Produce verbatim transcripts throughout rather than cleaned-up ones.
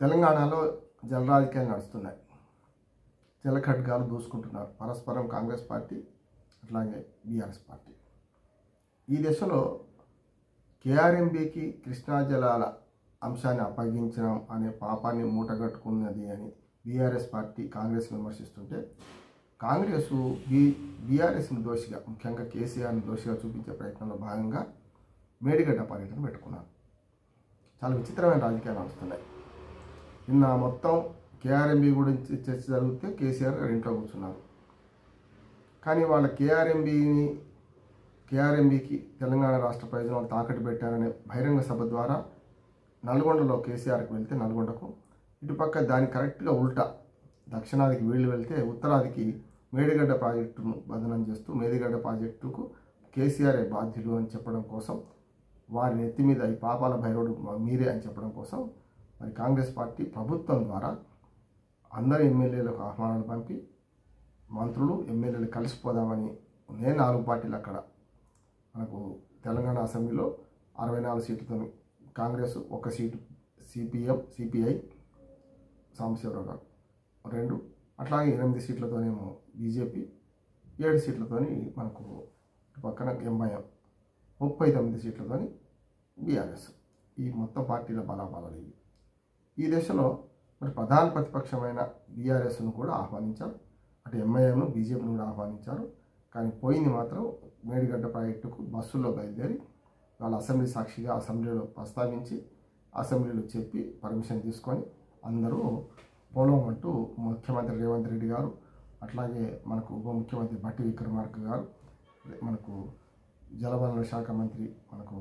తెలంగాణలో జల రాజకీయాలు నడుస్తున్నాయి. జల ఖడ్గాలు దూసుకుంటున్నారు పరస్పరం కాంగ్రెస్ పార్టీ అట్లాగే బీఆర్ఎస్ పార్టీ. ఈ దశలో కేఆర్ఎంబీకి కృష్ణా జలాల అంశాన్ని అప్పగించడం అనే పాపాన్ని మూటగట్టుకున్నది అని బీఆర్ఎస్ పార్టీ కాంగ్రెస్ విమర్శిస్తుంటే, కాంగ్రెస్ బీ బీఆర్ఎస్ని దోషిగా, ముఖ్యంగా కేసీఆర్ని దోషిగా చూపించే ప్రయత్నంలో భాగంగా మేడిగడ్డ పర్యటన పెట్టుకున్నారు. చాలా విచిత్రమైన రాజకీయాలు నడుస్తున్నాయి. నిన్న మొత్తం కేఆర్ఎంబీ గురించి చర్చ జరిగితే కేసీఆర్ గారు ఇంట్లో కూర్చున్నారు. కానీ వాళ్ళ కేఆర్ఎంబీని కేఆర్ఎంబీకి తెలంగాణ రాష్ట్ర ప్రయోజనాలు తాకట్టు పెట్టారనే బహిరంగ సభ ద్వారా నల్గొండలో కేసీఆర్కి వెళ్తే నల్గొండకు, ఇటుపక్క దాని కరెక్ట్గా ఉల్టా దక్షిణాదికి వీళ్ళు వెళ్తే ఉత్తరాదికి మేడిగడ్డ ప్రాజెక్టును బదనం చేస్తూ మేడిగడ్డ ప్రాజెక్టుకు కేసీఆర్ఏ బాధ్యులు అని చెప్పడం కోసం, వారి నెత్తి మీద ఈ పాపాల భైరవుడు మీరే అని చెప్పడం కోసం మరి కాంగ్రెస్ పార్టీ ప్రభుత్వం ద్వారా అందరు ఎమ్మెల్యేలకు ఆహ్వానాలు పంపి మంత్రులు ఎమ్మెల్యేలు కలిసిపోదామని, నేను నాలుగు పార్టీలు అక్కడ మనకు తెలంగాణ అసెంబ్లీలో అరవై నాలుగు సీట్లతో కాంగ్రెస్ ఒక సీటు, సిపిఎం సిపిఐ సాంబశివరావు గారు రెండు, అట్లాగే ఎనిమిది సీట్లతోనేమో బీజేపీ, ఏడు సీట్లతోని మనకు పక్కన ఎంఐఎం, ముప్పై తొమ్మిది సీట్లతోని బీఆర్ఎస్. ఈ మొత్తం పార్టీల బలాబలాలు ఇవి. ఈ దశలో మరి ప్రధాన ప్రతిపక్షమైన బీఆర్ఎస్ను కూడా ఆహ్వానించారు, అటు ఎంఐఎంను బీజేపీని కూడా ఆహ్వానించారు. కానీ పోయింది మాత్రం మేడిగడ్డ ప్రాజెక్టుకు బస్సుల్లో బయలుదేరి వాళ్ళ అసెంబ్లీ సాక్షిగా అసెంబ్లీలో ప్రస్తావించి అసెంబ్లీలో చెప్పి పర్మిషన్ తీసుకొని అందరూ పోలం అంటూ ముఖ్యమంత్రి రేవంత్ రెడ్డి గారు, అట్లాగే మనకు ఉప ముఖ్యమంత్రి బట్టి విక్రమార్క గారు, మనకు జలవనరుల శాఖ మంత్రి మనకు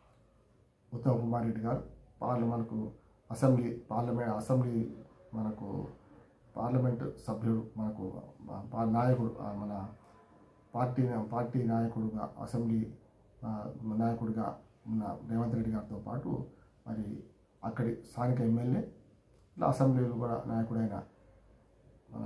ఉత్తమ్ కుమార్ రెడ్డి గారు, పార్ల మనకు అసెంబ్లీ పార్లమెంట్ అసెంబ్లీ మనకు పార్లమెంటు సభ్యుడు మనకు నాయకుడు మన పార్టీ పార్టీ నాయకుడుగా అసెంబ్లీ నాయకుడిగా ఉన్న రేవంత్ రెడ్డి గారితో పాటు మరి అక్కడి స్థానిక ఎమ్మెల్యే అసెంబ్లీలో కూడా నాయకుడైన మన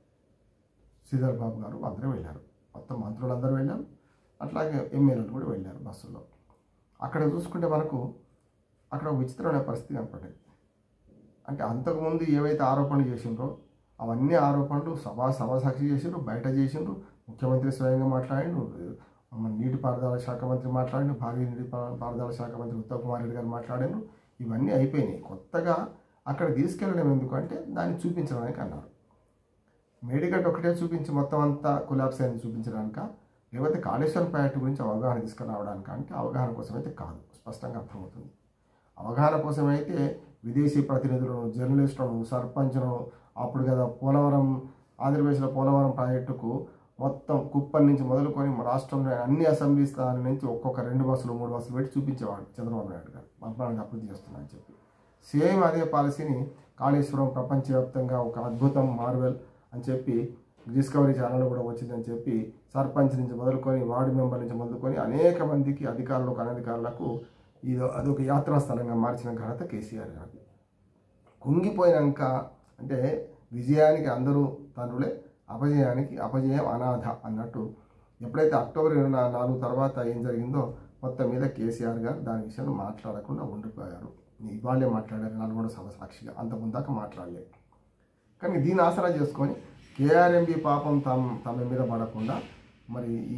శ్రీధర్ బాబు గారు అందరూ వెళ్ళారు. మొత్తం మంత్రులందరూ వెళ్ళారు, అట్లాగే ఎమ్మెల్యేలు కూడా వెళ్ళారు బస్సులో. అక్కడ చూసుకుంటే మనకు అక్కడ ఒక విచిత్రమైన పరిస్థితి కనపడింది. అంటే అంతకుముందు ఏవైతే ఆరోపణలు చేసిండ్రో అవన్నీ ఆరోపణలు సభా సభా సాక్షి చేసిండ్రు, బయట చేసిండ్రు, ముఖ్యమంత్రి స్వయంగా మాట్లాడిండు, మన నీటిపారుదల శాఖ మంత్రి మాట్లాడిండు, భారీ నీటి పారుదల శాఖ మంత్రి ఉత్తమ్ కుమార్ రెడ్డి గారు మాట్లాడిండ్రు. ఇవన్నీ అయిపోయినాయి. కొత్తగా అక్కడ తీసుకెళ్ళడం ఎందుకంటే దాన్ని చూపించడానికి అన్నారు. మేడిగడ్డ ఒకటే చూపించి మొత్తం అంతా కొలాప్స్ అయింది చూపించడానిక, లేకపోతే కాళేశ్వరం ప్రాజెక్టు గురించి అవగాహన తీసుకురావడానికి అంటే అవగాహన కోసం అయితే కాదు, స్పష్టంగా అర్థమవుతుంది. అవగాహన కోసం అయితే విదేశీ ప్రతినిధులను, జర్నలిస్టులను, సర్పంచ్ను, అప్పుడు కదా పోలవరం ఆంధ్రప్రదేశ్లో పోలవరం ప్రాజెక్టుకు మొత్తం కుప్పం నుంచి మొదలుకొని రాష్ట్రంలో అన్ని అసెంబ్లీ స్థానాల నుంచి ఒక్కొక్క రెండు బస్సులు మూడు బస్సులు పెట్టి చూపించేవాడు చంద్రబాబు నాయుడు గారు, మంత్రానికి అభివృద్ధి చేస్తున్నారని చెప్పి. సేమ్ అదే పాలసీని కాళేశ్వరం ప్రపంచవ్యాప్తంగా ఒక అద్భుతం మార్వెల్ అని చెప్పి డిస్కవరీ ఛానల్లో కూడా వచ్చిందని చెప్పి సర్పంచ్ నుంచి మొదలుకొని వార్డు మెంబర్ నుంచి మొదలుకొని అనేక మందికి అధికారులకు అనధికారులకు ఇది అదొక యాత్రా స్థలంగా మార్చిన ఘనత కేసీఆర్ గారు. కుంగిపోయినాక అంటే విజయానికి అందరూ తండ్రులే, అపజయానికి అపజయం అనాథ అన్నట్టు. ఎప్పుడైతే అక్టోబర్ ఇరవై నాలుగు తర్వాత ఏం జరిగిందో మొత్తం మీద కేసీఆర్ గారు దాని విషయంలో మాట్లాడకుండా ఉండిపోయారు. ఇవాళే మాట్లాడారు నల్గొండ సభ సాక్షిగా, అంతకుముందాక మాట్లాడలేదు. కానీ దీన్ని ఆసరా చేసుకొని కేఆర్ఎంబీ పాపం తమ తమ మీద పడకుండా మరి ఈ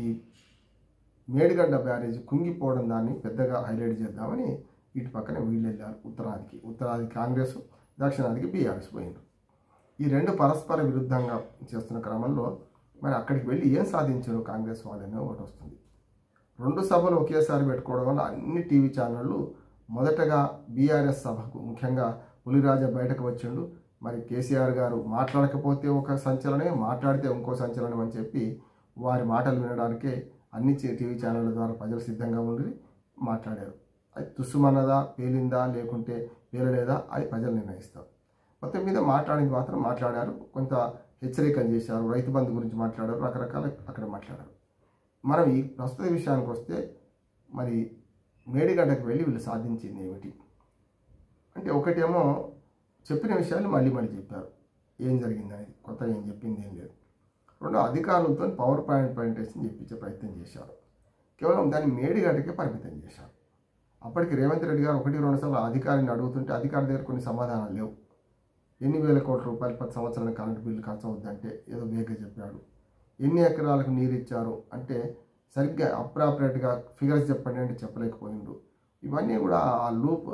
మేడిగడ్డ బ్యారేజ్ కుంగిపోవడం దాన్ని పెద్దగా హైలైట్ చేద్దామని ఇటు పక్కన వీళ్ళు వెళ్ళారు. ఉత్తరాదికి ఉత్తరాది కాంగ్రెస్, దక్షిణాదికి బీఆర్ఎస్ పోయింది. ఈ రెండు పరస్పర విరుద్ధంగా చేస్తున్న క్రమంలో మరి అక్కడికి వెళ్ళి ఏం సాధించారు కాంగ్రెస్ వాళ్ళనే ఒకటి వస్తుంది. రెండు సభలు ఒకేసారి పెట్టుకోవడం వల్ల అన్ని టీవీ ఛానళ్ళు మొదటగా బీఆర్ఎస్ సభకు, ముఖ్యంగా పులిరాజా బయటకు వచ్చిండు, మరి కేసీఆర్ గారు మాట్లాడకపోతే ఒక సంచలనం, మాట్లాడితే ఇంకో సంచలనం అని చెప్పి వారి మాటలు వినడానికే అన్ని టీవీ ఛానళ్ళ ద్వారా ప్రజలు సిద్ధంగా ఉండి మాట్లాడారు. అది తుస్సుమన్నదా, పేలిందా, లేకుంటే పేలలేదా అది ప్రజలు నిర్ణయిస్తారు. మొత్తం మీద మాట్లాడింది మాత్రం మాట్లాడారు, కొంత హెచ్చరికలు చేశారు, రైతు బంధు గురించి మాట్లాడారు, రకరకాల అక్కడ మాట్లాడారు. మనం ఈ ప్రస్తుత విషయానికి వస్తే మరి మేడిగడ్డకు వెళ్ళి వీళ్ళు సాధించింది ఏమిటి అంటే, ఒకటేమో చెప్పిన విషయాలు మళ్ళీ మళ్ళీ చెప్పారు, ఏం జరిగింది అనేది కొత్తగా ఏం చెప్పింది ఏం లేదు. రెండు, అధికారులతో పవర్ పాయింట్ ప్రజెంటేషన్ చెప్పించే ప్రయత్నం చేశారు. కేవలం దాన్ని మేడిగడ్డకే పరిమితం చేశారు. అప్పటికి రేవంత్ రెడ్డి గారు ఒకటి రెండు సార్లు అధికారిని అడుగుతుంటే అధికారి దగ్గర కొన్ని సమాధానాలు లేవు. ఎన్ని వేల కోట్ల రూపాయలు పది సంవత్సరానికి కరెంటు బిల్లు ఖర్చు అవుద్దంటే ఏదో వేగంగా చెప్పాడు. ఎన్ని ఎకరాలకు నీరు ఇచ్చారు అంటే సరిగ్గా అప్రాపరేట్గా ఫిగర్స్ చెప్పండి అంటే చెప్పలేకపోయిండు. ఇవన్నీ కూడా ఆ లూప్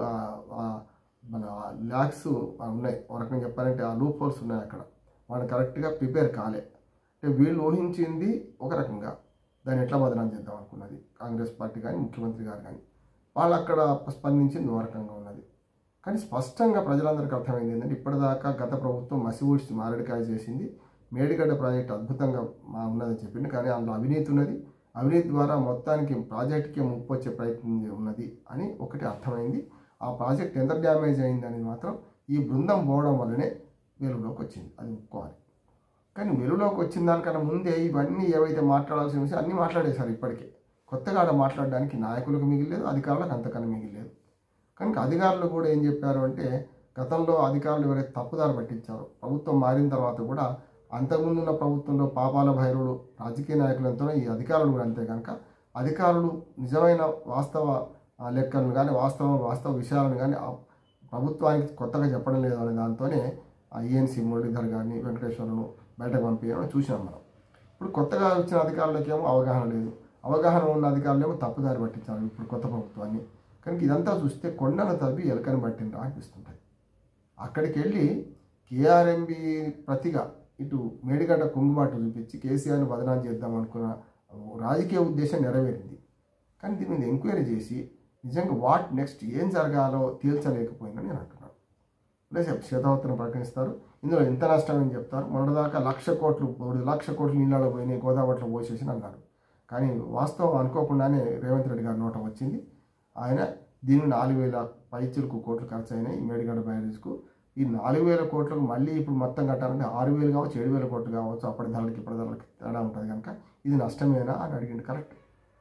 మన ల్యాక్స్ ఉన్నాయి, ఒక రకంగా చెప్పాలంటే ఆ లూప్ హోల్స్ ఉన్నాయి అక్కడ. వాళ్ళు కరెక్ట్గా ప్రిపేర్ కాలే. అంటే వీళ్ళు ఊహించింది ఒక రకంగా, దాన్ని ఎట్లా బదనాం చేద్దాం అనుకున్నది కాంగ్రెస్ పార్టీ కానీ ముఖ్యమంత్రి గారు కానీ, వాళ్ళు అక్కడ స్పందించింది ఒక రకంగా ఉన్నది. కానీ స్పష్టంగా ప్రజలందరికీ అర్థమైంది ఏంటంటే ఇప్పటిదాకా గత ప్రభుత్వం మసిబూడ్చి మారడికాయ చేసింది, మేడిగడ్డ ప్రాజెక్టు అద్భుతంగా మా ఉన్నదని చెప్పింది. కానీ అందులో అవినీతి ఉన్నది, అవినీతి ద్వారా మొత్తానికి ప్రాజెక్టుకి ముప్పు వచ్చే ప్రయత్నం ఉన్నది అని ఒకటి అర్థమైంది. ఆ ప్రాజెక్ట్ ఎంత డ్యామేజ్ అయిందని మాత్రం ఈ బృందం పోవడం వల్లనే వెలుగులోకి వచ్చింది, అది ఒప్పుకోవాలి. కానీ వెలుగులోకి వచ్చిన దానికన్నా ముందే ఇవన్నీ ఏవైతే మాట్లాడాల్సిన విషయం అన్నీ మాట్లాడేశారు. ఇప్పటికే కొత్తగా ఆడ మాట్లాడడానికి నాయకులకు మిగిలేదు, అధికారులకు అంతకన్నా మిగిలేదు. కనుక అధికారులు కూడా ఏం చెప్పారు అంటే గతంలో అధికారులు ఎవరైతే తప్పుదారి పట్టించారో ప్రభుత్వం మారిన తర్వాత కూడా అంతకుముందున్న ప్రభుత్వంలో పాపాల భైరవులు రాజకీయ నాయకులు ఎంతనో ఈ అధికారులు కూడా అంతే. కనుక అధికారులు నిజమైన వాస్తవ లెక్కలను కానీ వాస్తవ వాస్తవ విషయాలను కానీ ప్రభుత్వానికి కొత్తగా చెప్పడం లేదు అనే దాంతోనే ఆ ఈఎన్సీ మురళీధర్ గారిని వెంకటేశ్వరను బయటకు పంపించడం చూసాం మనం. ఇప్పుడు కొత్తగా వచ్చిన అధికారులకేమో అవగాహన లేదు, అవగాహన ఉన్న అధికారులేమో తప్పుదారి పట్టించారు ఇప్పుడు కొత్త ప్రభుత్వాన్ని. కనుక ఇదంతా చూస్తే కొండను తవ్వి ఎలకని పట్టిండ్రా అనిపిస్తుంటుంది. అక్కడికి వెళ్ళి కేఆర్ఎంబి ప్రతిగా ఇటు మేడిగడ్డ కుంగుబాటు చూపించి కేసీఆర్ని బదనాం చేద్దాం అనుకున్న రాజకీయ ఉద్దేశం నెరవేరింది. కానీ దీని మీద ఎంక్వైరీ చేసి నిజంగా వాట్ నెక్స్ట్ ఏం జరగాలో తేల్చలేకపోయిందని నేను అంటున్నాను. లేదా శ్వేతపత్రం ప్రకటిస్తారు, ఇందులో ఎంత నష్టం అని చెప్తారు. మొన్నటిదాకా లక్ష కోట్లు మూడు లక్ష కోట్లు నీళ్ళలో పోయినాయి, గోదావరిలో పోసేసి అన్నారు. కానీ వాస్తవం అనుకోకుండానే రేవంత్ రెడ్డి గారి నోట వచ్చింది. ఆయన దీన్ని నాలుగు వేల పైచులకు కోట్లు ఖర్చు అయినాయి మేడిగడ్డ బ్యారేజ్కు. ఈ నాలుగు వేల కోట్లకు మళ్ళీ ఇప్పుడు మొత్తం కట్టాలంటే ఆరు వేలు కావచ్చు, ఏడు వేల కోట్లు కావచ్చు. అప్పటి ధరలకి ఇప్పటి ధరలకి తేడా ఉంటుంది. కనుక ఇది నష్టమేనా అని అడిగింది. కరెక్ట్.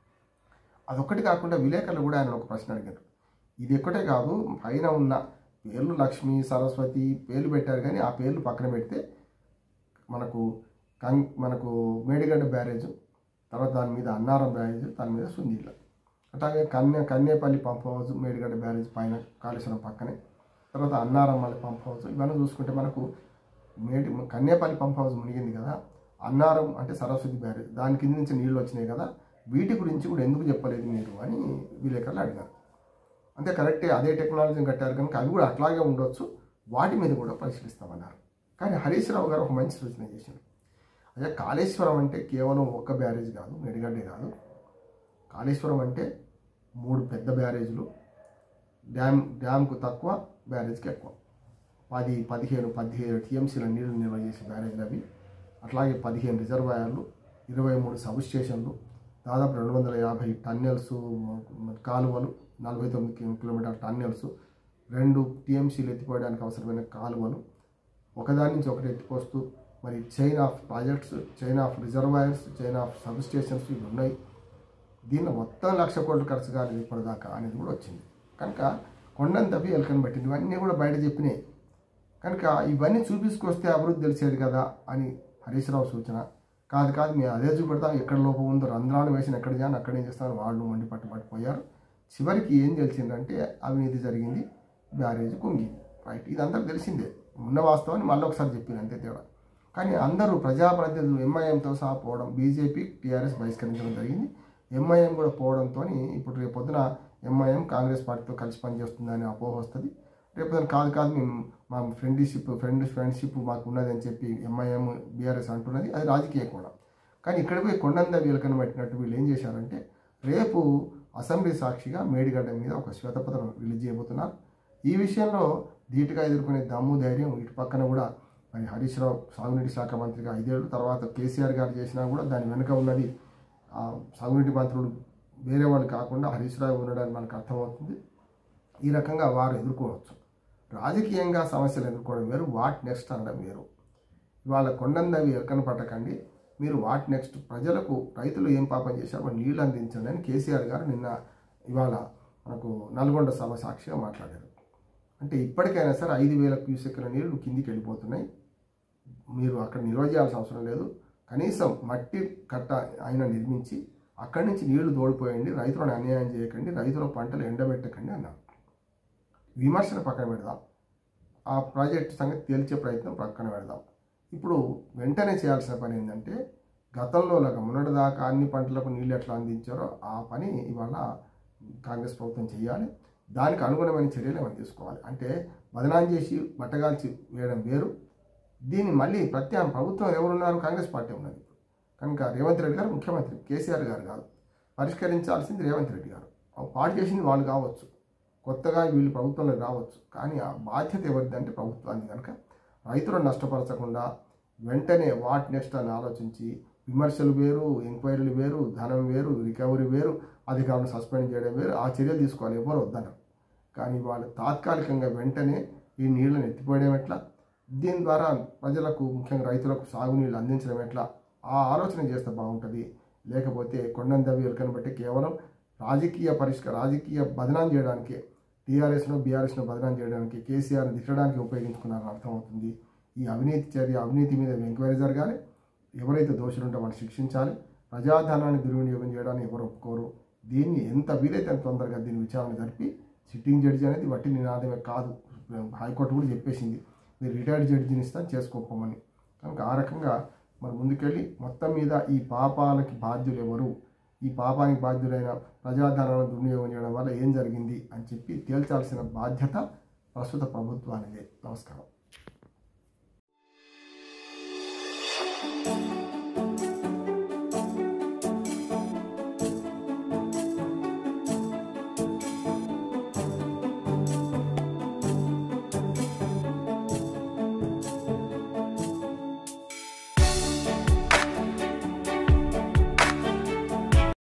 అదొక్కటి కాకుండా విలేకరులు కూడా ఆయన ఒక ప్రశ్న అడిగారు. ఇది ఒక్కటే కాదు, పైన ఉన్న పేర్లు లక్ష్మి సరస్వతి పేర్లు పెట్టారు, కానీ ఆ పేర్లు పక్కన పెడితే మనకు కం మనకు మేడిగడ్డ బ్యారేజ్, తర్వాత దాని మీద అన్నారం బ్యారేజ్, దాని మీద సుందీళ్ళ, అట్లాగే కన్య Kannepalli pump house Medigadda barrage పైన కాళేశ్వరం పక్కనే, తర్వాత అన్నారం మళ్ళీ పంప్ హౌస్. ఇవన్నీ చూసుకుంటే మనకు మేడి కన్నేపల్లి పంప్ హౌస్ మునిగింది కదా, అన్నారం అంటే సరస్వతి బ్యారేజ్, దాని కింద నుంచి నీళ్ళు వచ్చినాయి కదా, వీటి గురించి కూడా ఎందుకు చెప్పలేదు మీరు అని విలేకరులు అడిగారు. అంతే కరెక్టే, అదే టెక్నాలజీని కట్టారు కనుక అవి కూడా అట్లాగే ఉండొచ్చు, వాటి మీద కూడా పరిశీలిస్తామన్నారు. కానీ హరీష్ రావు గారు ఒక మంచి సూచన చేశారు. అదే కాళేశ్వరం అంటే కేవలం ఒక్క బ్యారేజ్ కాదు, మేడిగడ్డే కాదు. కాళేశ్వరం అంటే మూడు పెద్ద బ్యారేజ్లు, డ్యామ్ డ్యామ్కు తక్కువ, బ్యారేజ్కి ఎక్కువ, పది పదిహేను పదిహేను టీఎంసీల నీళ్లు నిల్వ చేసే బ్యారేజ్లు అవి. అట్లాగే పదిహేను రిజర్వాయర్లు, ఇరవై మూడు సబ్ స్టేషన్లు, దాదాపు రెండు వందల యాభై టన్నెల్స్ కాలువలు, నలభై తొమ్మిది కిలోమీటర్ టన్నెల్స్, రెండు టీఎంసీలు ఎత్తిపోయడానికి అవసరమైన కాలువలు, ఒకదాని నుంచి ఒకటి ఎత్తిపోస్తూ మరి chain of projects, chain of reservoirs, chain of substations ఇవి ఉన్నాయి. దీనిలో మొత్తం లక్ష కోట్లు ఖర్చు కాలేదు ఇప్పటిదాకా అనేది కూడా వచ్చింది. కనుక కొండను తప్పి ఎలకని పట్టింది, ఇవన్నీ కూడా బయట చెప్పినాయి. కనుక ఇవన్నీ చూపించుకొస్తే అభివృద్ధి తెలిసేది కదా అని హరీష్ రావు సూచన. కాదు కాదు మేము అదే చూపెడతాం, ఎక్కడ లోపం ఉందో రంధ్రాలు వేసిన ఎక్కడ చేయాలి అక్కడ ఏం చేస్తామని వాళ్ళు మండి పట్టు పట్టిపోయారు. చివరికి ఏం తెలిసిందంటే అవినీతి జరిగింది, బ్యారేజ్ కుంగింది. రైట్, ఇది అందరికి తెలిసిందే, ఉన్న వాస్తవాన్ని మళ్ళీ ఒకసారి చెప్పింది అంతే తేడా. కానీ అందరూ ప్రజాప్రతినిధులు ఎంఐఎంతో సహా పోవడం, బీజేపీ టీఆర్ఎస్ బహిష్కరించడం జరిగింది. ఎంఐఎం కూడా పోవడంతో ఇప్పుడు రేపు పొద్దున ఎంఐఎం కాంగ్రెస్ పార్టీతో కలిసి పనిచేస్తుందని అపోహ వస్తుంది. రేపు పొద్దున కాదు కాదు మేము మా ఫ్రెండ్షిప్ ఫ్రెండ్ ఫ్రెండ్షిప్ మాకు ఉన్నది అని చెప్పి ఎంఐఎం బీఆర్ఎస్ అంటున్నది, అది రాజకీయ కోణం. కానీ ఇక్కడ పోయి కొండంద వీళ్ళకని పట్టినట్టు వీళ్ళు ఏం చేశారంటే రేపు అసెంబ్లీ సాక్షిగా మేడిగడ్డ మీద ఒక శ్వేతపత్రం రిలీజ్ చేయబోతున్నారు. ఈ విషయంలో ధీటుగా ఎదుర్కొనే దమ్ము ధైర్యం ఇటు పక్కన కూడా మరి హరీష్ రావు సాగునీటి శాఖ మంత్రిగా ఐదేళ్ళు తర్వాత కేసీఆర్ గారు చేసినా కూడా దాని వెనుక ఉన్నది సాగునీటి మంత్రులు వేరే వాళ్ళు కాకుండా హరీష్ రావు ఉండడానికి మనకు అర్థమవుతుంది. ఈ రకంగా వారు ఎదుర్కోవచ్చు. రాజకీయంగా సమస్యలు ఎదుర్కోవడం వేరు, వాట్ నెక్స్ట్ అనడం వేరు. ఇవాళ కొండందవి ఎక్కన పట్టకండి, మీరు వాట్ నెక్స్ట్, ప్రజలకు రైతులు ఏం పాపం చేశారో నీళ్ళు అందించండి అని కేసీఆర్ గారు నిన్న ఇవాళ మనకు నల్గొండ సభ సాక్షిగా మాట్లాడారు. అంటే ఇప్పటికైనా సరే ఐదు వేల క్యూసెక్కుల నీళ్లు కిందికి వెళ్ళిపోతున్నాయి, మీరు అక్కడ నిల్వ చేయాల్సిన అవసరం లేదు, కనీసం మట్టి కట్ట అయినా నిర్మించి అక్కడి నుంచి నీళ్లు తోడిపోయండి, రైతులను అన్యాయం చేయకండి, రైతుల పంటలు ఎండబెట్టకండి అన్నారు. విమర్శన పక్కన పెడదాం, ఆ ప్రాజెక్టు సంగతి తేల్చే ప్రయత్నం ప్రక్కన పెడదాం. ఇప్పుడు వెంటనే చేయాల్సిన పని ఏంటంటే గతంలో లాగా మొన్నటిదాకా అన్ని పంటలకు నీళ్ళు ఎట్లా అందించారో ఆ పని ఇవాళ కాంగ్రెస్ ప్రభుత్వం చేయాలి. దానికి అనుగుణమైన చర్యలు మనం తీసుకోవాలి. అంటే బదనాం చేసి బట్టగాల్చి వేయడం వేరు. దీన్ని మళ్ళీ ప్రత్యామ్నాయం ప్రభుత్వం ఎవరున్నారు? కాంగ్రెస్ పార్టీ ఉన్నది. కనుక రేవంత్ రెడ్డి గారు ముఖ్యమంత్రి, కేసీఆర్ గారు కాదు. పరిష్కరించాల్సింది రేవంత్ రెడ్డి గారు. పాటు చేసింది వాళ్ళు కావచ్చు, కొత్తగా వీళ్ళు ప్రభుత్వంలో రావచ్చు, కానీ ఆ బాధ్యత ఎవరిదంటే ప్రభుత్వాన్ని. కనుక రైతులను నష్టపరచకుండా వెంటనే వాట్ నెక్స్ట్ అని ఆలోచించి విమర్శలు వేరు, ఎంక్వైరీలు వేరు, ధనం వేరు, రికవరీ వేరు, అధికారులను సస్పెండ్ చేయడం వేరు. ఆ చర్యలు తీసుకోవాలి, ఎవరు వద్దన్నారు. కానీ వాళ్ళు తాత్కాలికంగా వెంటనే ఈ నీళ్లను ఎత్తిపోయడం ఎట్లా, దీని ద్వారా ప్రజలకు ముఖ్యంగా రైతులకు సాగునీళ్ళు అందించడం ఎట్లా, ఆ ఆలోచన చేస్తే బాగుంటుంది. లేకపోతే కొండను దవ్వి ఎలుకను బట్టి కేవలం రాజకీయ పరిష్కార రాజకీయ బదనాం చేయడానికి, టీఆర్ఎస్ను బీఆర్ఎస్ను బదనాం చేయడానికి, కేసీఆర్ని తిట్టడానికి ఉపయోగించుకున్నారని అర్థమవుతుంది. ఈ అవినీతి చర్య అవినీతి మీద ఎంక్వైరీ జరగాలి. ఎవరైతే దోషులు ఉంటే వాళ్ళు శిక్షించాలి. ప్రజాధనాన్ని దుర్వినియోగం చేయడానికి ఎవరు ఒప్పుకోరు. దీన్ని ఎంత వీలైతే అంత తొందరగా దీన్ని విచారణ జరిపి సిట్టింగ్ జడ్జి అనేది వట్టి నినాదమే కాదు, హైకోర్టు కూడా చెప్పేసింది మీరు రిటైర్డ్ జడ్జిని ఇస్తాను చేసుకోకపోమని. కనుక ఆ రకంగా మరి ముందుకెళ్ళి మొత్తం మీద ఈ పాపాలకి బాధ్యులు ఎవరు, ఈ పాపానికి బాధ్యులైన ప్రజాధనాలను దుర్వినియోగం చేయడం వల్ల ఏం జరిగింది అని చెప్పి తేల్చాల్సిన బాధ్యత ప్రస్తుత ప్రభుత్వానిదే. నమస్కారం.